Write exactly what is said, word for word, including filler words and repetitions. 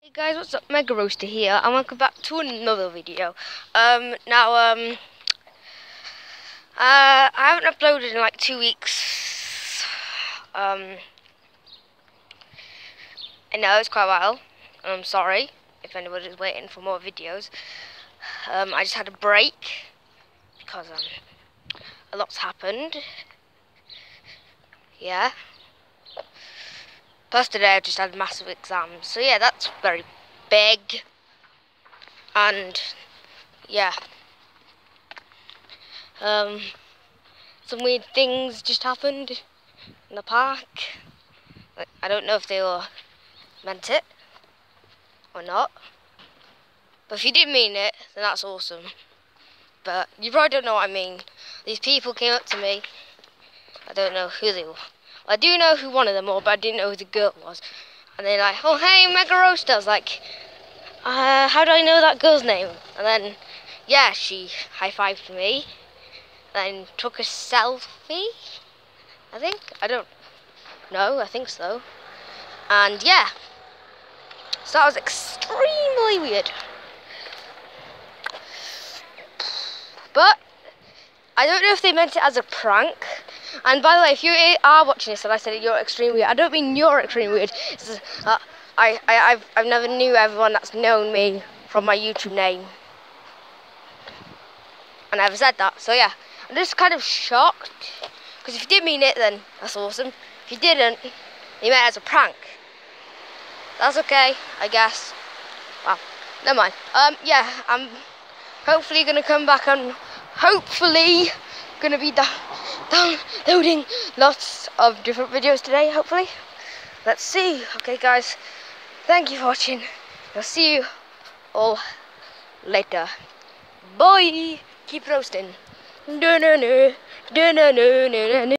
Hey guys, what's up? Mega Roaster here, and welcome back to another video. Um, now, um, uh, I haven't uploaded in like two weeks. Um, I know it's quite a while, and I'm sorry if anybody's waiting for more videos. Um, I just had a break because um, a lot's happened. Yeah. Plus today I've just had massive exams, so yeah, that's very big. And yeah, um, some weird things just happened in the park. Like, I don't know if they were meant it or not, but if you did mean it, then that's awesome. But you probably don't know what I mean. These people came up to me. I don't know who they were. I do know who one of them was, but I didn't know who the girl was. And they're like, "Oh hey, Mega Roaster." I was like, uh, how do I know that girl's name? And then, yeah, she high-fived me. Then took a selfie, I think. I don't know, I think so. And yeah, so that was extremely weird. But I don't know if they meant it as a prank. And by the way, if you are watching this and I said you're extremely weird, I don't mean you're extremely weird. It's just, uh, I, I, I've, I've never knew everyone that's known me from my YouTube name. I never said that, so yeah. I'm just kind of shocked. Because if you did mean it, then that's awesome. If you didn't, you meant it as a prank. That's okay, I guess. Well, never mind. Um, yeah, I'm hopefully going to come back and hopefully going to be da downloading lots of different videos today, hopefully. Let's see. Okay, guys, thank you for watching. I'll see you all later. Bye. Keep roasting.